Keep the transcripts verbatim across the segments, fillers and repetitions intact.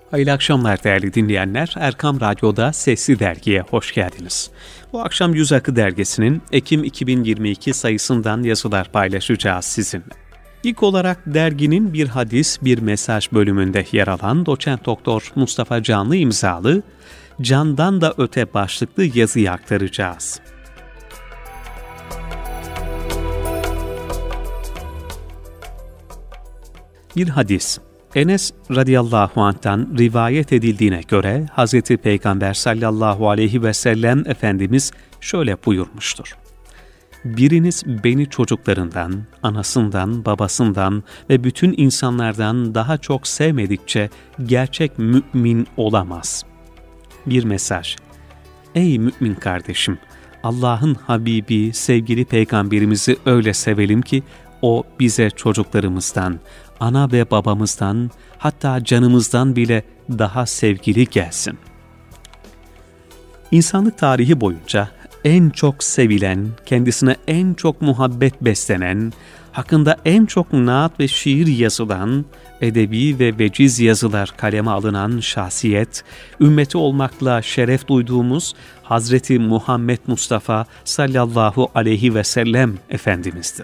Hayırlı akşamlar değerli dinleyenler. Erkam Radyo'da Sesli Dergi'ye hoş geldiniz. Bu akşam Yüz Akı Dergisi'nin Ekim iki bin yirmi iki sayısından yazılar paylaşacağız sizinle. İlk olarak derginin bir hadis, bir mesaj bölümünde yer alan Doçent Doktor Mustafa Canlı imzalı Candan da Öte başlıklı yazıyı aktaracağız. Bir hadis. Enes radıyallahu anh'tan rivayet edildiğine göre Hazreti Peygamber sallallahu aleyhi ve sellem Efendimiz şöyle buyurmuştur. Biriniz beni çocuklarından, anasından, babasından ve bütün insanlardan daha çok sevmedikçe gerçek mümin olamaz. Bir mesaj. Ey mümin kardeşim! Allah'ın Habibi, sevgili Peygamberimizi öyle sevelim ki o bize çocuklarımızdan, ana ve babamızdan, hatta canımızdan bile daha sevgili gelsin. İnsanlık tarihi boyunca en çok sevilen, kendisine en çok muhabbet beslenen, hakkında en çok naat ve şiir yazılan, edebi ve veciz yazılar kaleme alınan şahsiyet, ümmeti olmakla şeref duyduğumuz Hazreti Muhammed Mustafa sallallahu aleyhi ve sellem Efendimiz'dir.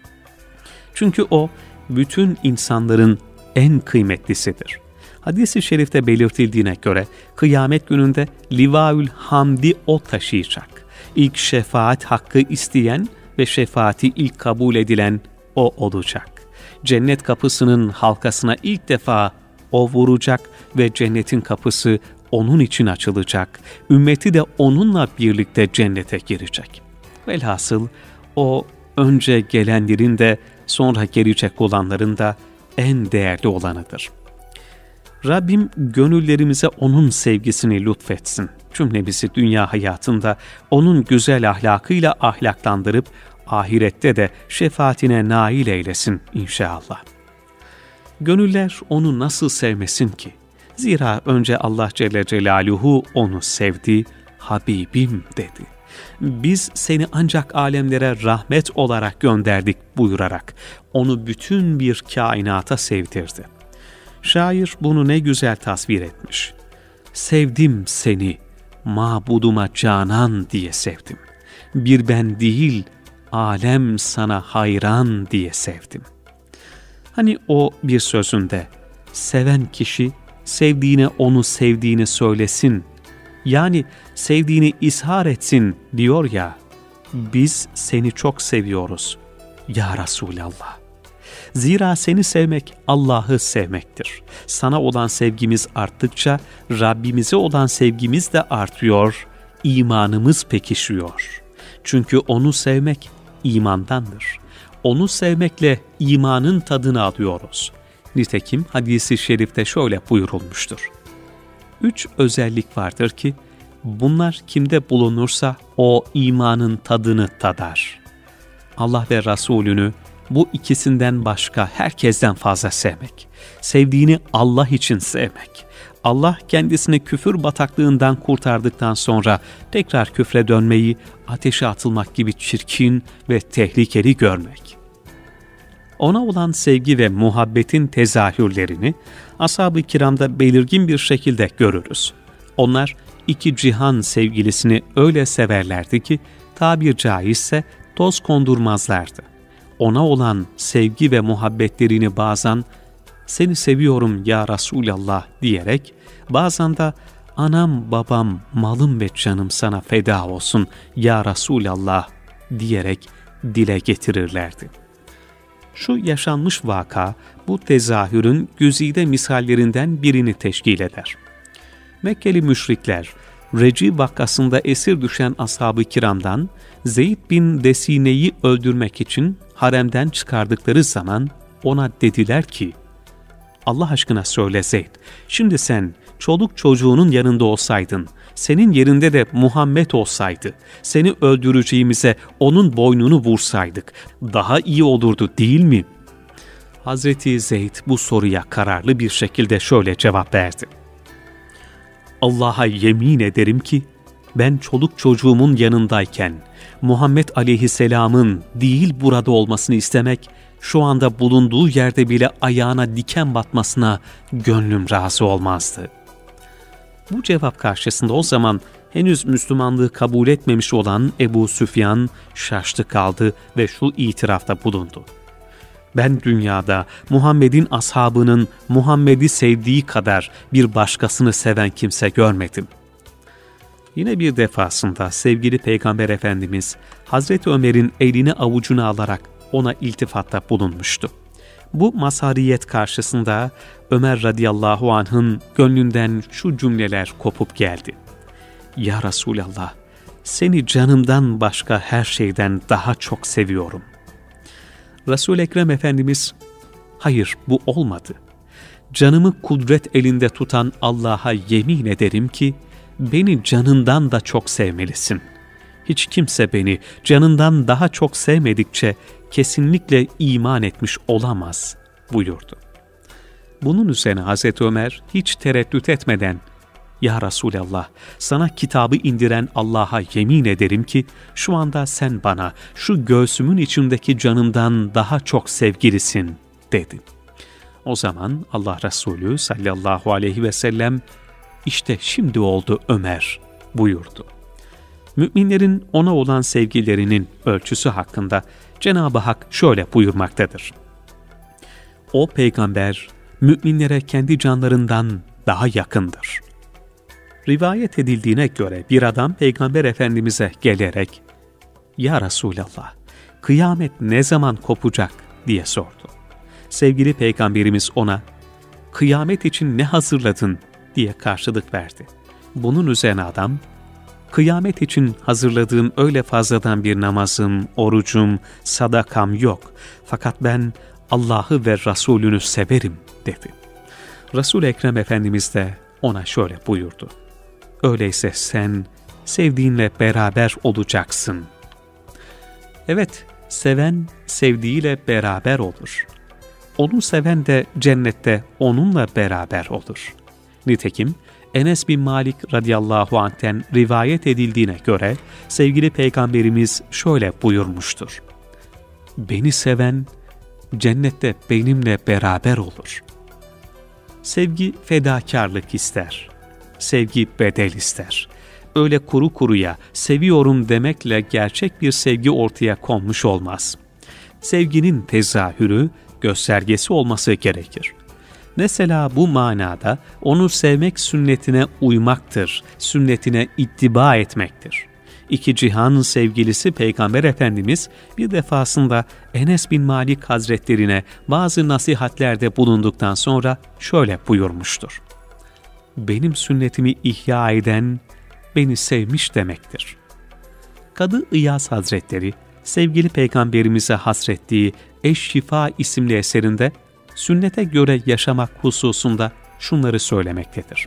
Çünkü o, bütün insanların en kıymetlisidir. Hadis-i şerifte belirtildiğine göre kıyamet gününde Livaül Hamdi o taşıyacak. İlk şefaat hakkı isteyen ve şefaati ilk kabul edilen o olacak. Cennet kapısının halkasına ilk defa o vuracak ve cennetin kapısı onun için açılacak. Ümmeti de onunla birlikte cennete girecek. Velhasıl o önce gelenlerin de sonra gelecek olanların da en değerli olanıdır. Rabbim gönüllerimize onun sevgisini lütfetsin. Cümlemizi dünya hayatında onun güzel ahlakıyla ahlaklandırıp ahirette de şefaatine nail eylesin inşallah. Gönüller onu nasıl sevmesin ki? Zira önce Allah Celle Celaluhu onu sevdi, Habibim dedi. Biz seni ancak alemlere rahmet olarak gönderdik buyurarak onu bütün bir kainata sevdirdi. Şair bunu ne güzel tasvir etmiş. Sevdim seni, mabuduma canan diye sevdim. Bir ben değil, alem sana hayran diye sevdim. Hani o bir sözünde, seven kişi sevdiğine onu sevdiğini söylesin, yani sevdiğini ishar etsin diyor ya, biz seni çok seviyoruz ya Resulallah. Zira seni sevmek Allah'ı sevmektir. Sana olan sevgimiz arttıkça Rabbimize olan sevgimiz de artıyor, imanımız pekişiyor. Çünkü onu sevmek imandandır. Onu sevmekle imanın tadını alıyoruz. Nitekim hadis-i şerifte şöyle buyurulmuştur. Üç özellik vardır ki, bunlar kimde bulunursa o imanın tadını tadar. Allah ve Resulünü bu ikisinden başka herkesten fazla sevmek, sevdiğini Allah için sevmek, Allah kendisini küfür bataklığından kurtardıktan sonra tekrar küfre dönmeyi, ateşe atılmak gibi çirkin ve tehlikeli görmek. Ona olan sevgi ve muhabbetin tezahürlerini ashab-ı kiramda belirgin bir şekilde görürüz. Onlar iki cihan sevgilisini öyle severlerdi ki tabir caizse toz kondurmazlardı. Ona olan sevgi ve muhabbetlerini bazen seni seviyorum ya Resulallah diyerek, bazen de anam babam malım ve canım sana feda olsun ya Resulallah diyerek dile getirirlerdi. Şu yaşanmış vaka bu tezahürün güzide misallerinden birini teşkil eder. Mekkeli müşrikler Reci vakasında esir düşen ashab-ı kiramdan Zeyd bin Desine'yi öldürmek için haremden çıkardıkları zaman ona dediler ki, Allah aşkına söyle Zeyd, şimdi sen çoluk çocuğunun yanında olsaydın, senin yerinde de Muhammed olsaydı, seni öldüreceğimize onun boynunu vursaydık, daha iyi olurdu değil mi? Hazreti Zeyd bu soruya kararlı bir şekilde şöyle cevap verdi. Allah'a yemin ederim ki, ben çoluk çocuğumun yanındayken, Muhammed Aleyhisselam'ın değil burada olmasını istemek, şu anda bulunduğu yerde bile ayağına diken batmasına gönlüm razı olmazdı. Bu cevap karşısında o zaman henüz Müslümanlığı kabul etmemiş olan Ebu Süfyan şaştı kaldı ve şu itirafta bulundu: ben dünyada Muhammed'in ashabının Muhammed'i sevdiği kadar bir başkasını seven kimse görmedim. Yine bir defasında sevgili Peygamber Efendimiz Hazreti Ömer'in elini avucuna alarak ona iltifatta bulunmuştu. Bu mazhariyet karşısında Ömer radıyallahu anh'ın gönlünden şu cümleler kopup geldi: Ya Resulallah, seni canımdan başka her şeyden daha çok seviyorum. Resul-i Ekrem Efendimiz, hayır bu olmadı. Canımı kudret elinde tutan Allah'a yemin ederim ki beni canından da çok sevmelisin. Hiç kimse beni canından daha çok sevmedikçe kesinlikle iman etmiş olamaz buyurdu. Bunun üzerine Hazreti Ömer hiç tereddüt etmeden, Ya Resulallah, sana kitabı indiren Allah'a yemin ederim ki şu anda sen bana şu göğsümün içindeki canımdan daha çok sevgilisin dedi. O zaman Allah Resulü sallallahu aleyhi ve sellem, işte şimdi oldu Ömer buyurdu. Müminlerin ona olan sevgilerinin ölçüsü hakkında Cenab-ı Hak şöyle buyurmaktadır: O peygamber müminlere kendi canlarından daha yakındır. Rivayet edildiğine göre bir adam Peygamber Efendimiz'e gelerek, Ya Resulallah, kıyamet ne zaman kopacak diye sordu. Sevgili Peygamberimiz ona, kıyamet için ne hazırladın diye karşılık verdi. Bunun üzerine adam, kıyamet için hazırladığım öyle fazladan bir namazım, orucum, sadakam yok. Fakat ben Allah'ı ve Resulünü severim dedi. Resul-i Ekrem Efendimiz de ona şöyle buyurdu: Öyleyse sen sevdiğinle beraber olacaksın. Evet, seven sevdiğiyle beraber olur. Onu seven de cennette onunla beraber olur. Nitekim Enes bin Malik radıyallahu anh'ten rivayet edildiğine göre sevgili Peygamberimiz şöyle buyurmuştur: Beni seven cennette benimle beraber olur. Sevgi fedakarlık ister. Sevgi bedel ister. Öyle kuru kuruya seviyorum demekle gerçek bir sevgi ortaya konmuş olmaz. Sevginin tezahürü, göstergesi olması gerekir. Mesela bu manada onu sevmek sünnetine uymaktır, sünnetine ittiba etmektir. İki cihanın sevgilisi Peygamber Efendimiz bir defasında Enes bin Malik Hazretlerine bazı nasihatlerde bulunduktan sonra şöyle buyurmuştur: Benim sünnetimi ihya eden beni sevmiş demektir. Kadı İyaz Hazretleri sevgili Peygamberimize hasrettiği Eş-Şifa isimli eserinde sünnete göre yaşamak hususunda şunları söylemektedir.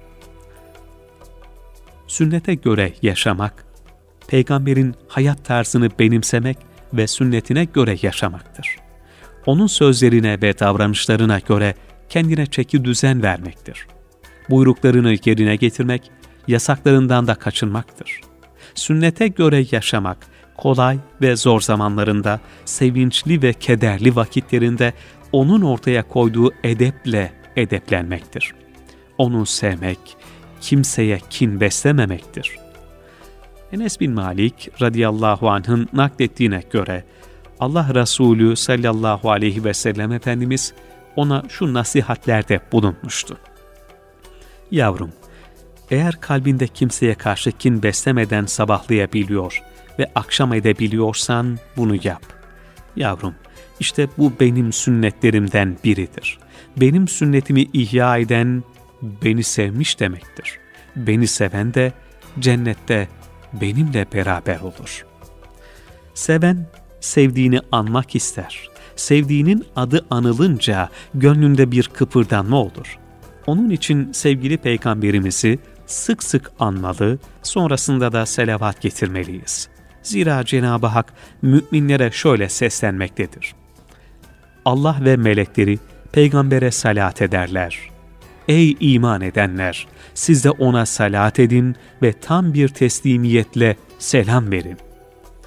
Sünnete göre yaşamak, Peygamberin hayat tarzını benimsemek ve sünnetine göre yaşamaktır. Onun sözlerine ve davranışlarına göre kendine çeki düzen vermektir. Buyruklarını yerine getirmek, yasaklarından da kaçınmaktır. Sünnete göre yaşamak, kolay ve zor zamanlarında, sevinçli ve kederli vakitlerinde onun ortaya koyduğu edeple edeplenmektir. Onu sevmek, kimseye kin beslememektir. Enes bin Malik radıyallahu anh'ın naklettiğine göre Allah Resulü sallallahu aleyhi ve sellem Efendimiz ona şu nasihatlerde bulunmuştu: Yavrum, eğer kalbinde kimseye karşı kin beslemeden sabahlayabiliyor ve akşam edebiliyorsan bunu yap. Yavrum, işte bu benim sünnetlerimden biridir. Benim sünnetimi ihya eden beni sevmiş demektir. Beni seven de cennette benimle beraber olur. Seven, sevdiğini anmak ister. Sevdiğinin adı anılınca gönlünde bir kıpırdanma olur. Onun için sevgili Peygamberimizi sık sık anmalı, sonrasında da selavat getirmeliyiz. Zira Cenab-ı Hak müminlere şöyle seslenmektedir: Allah ve melekleri peygambere salat ederler. Ey iman edenler! Siz de ona salat edin ve tam bir teslimiyetle selam verin.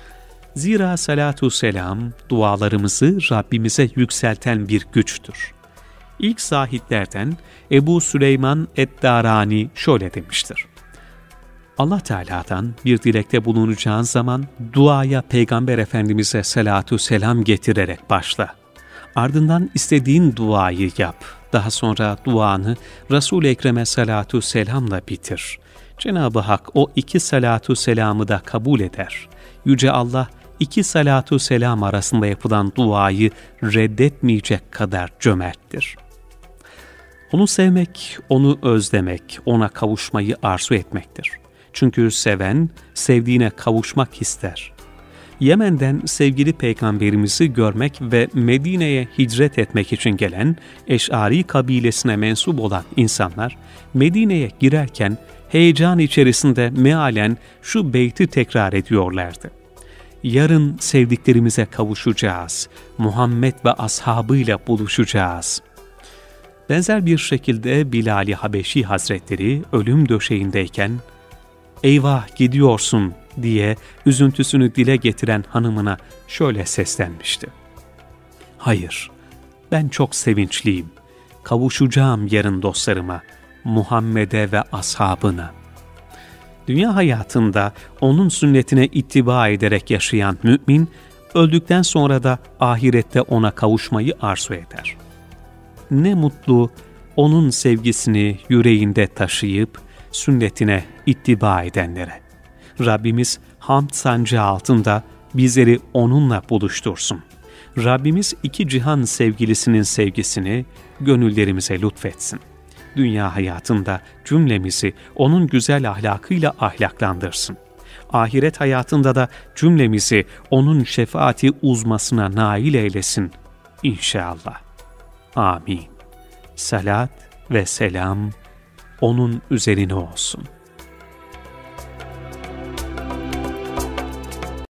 Zira salatu selam dualarımızı Rabbimize yükselten bir güçtür. İlk zahitlerden Ebu Süleyman Ed-Darani şöyle demiştir: Allah Teala'dan bir dilekte bulunacağın zaman duaya Peygamber Efendimiz'e salatu selam getirerek başla. Ardından istediğin duayı yap. Daha sonra duanı Resul-i Ekrem'e salatu selamla bitir. Cenab-ı Hak o iki salatu selamı da kabul eder. Yüce Allah iki salatu selam arasında yapılan duayı reddetmeyecek kadar cömerttir. Onu sevmek, onu özlemek, ona kavuşmayı arzu etmektir. Çünkü seven, sevdiğine kavuşmak ister. Yemen'den sevgili Peygamberimizi görmek ve Medine'ye hicret etmek için gelen Eş'ari kabilesine mensup olan insanlar, Medine'ye girerken heyecan içerisinde mealen şu beyti tekrar ediyorlardı: yarın sevdiklerimize kavuşacağız, Muhammed ve ashabıyla buluşacağız. Benzer bir şekilde Bilal-i Habeşi Hazretleri ölüm döşeğindeyken, eyvah gidiyorsun diye üzüntüsünü dile getiren hanımına şöyle seslenmişti: hayır, ben çok sevinçliyim, kavuşacağım yarın dostlarıma, Muhammed'e ve ashabına. Dünya hayatında onun sünnetine ittiba ederek yaşayan mümin, öldükten sonra da ahirette ona kavuşmayı arzu eder. Ne mutlu onun sevgisini yüreğinde taşıyıp sünnetine ittiba edenlere. Rabbimiz hamd sancağı altında bizleri onunla buluştursun. Rabbimiz iki cihan sevgilisinin sevgisini gönüllerimize lütfetsin. Dünya hayatında cümlemizi onun güzel ahlakıyla ahlaklandırsın. Ahiret hayatında da cümlemizi onun şefaati uzmasına nail eylesin İnşallah. Amin. Salat ve selam onun üzerine olsun.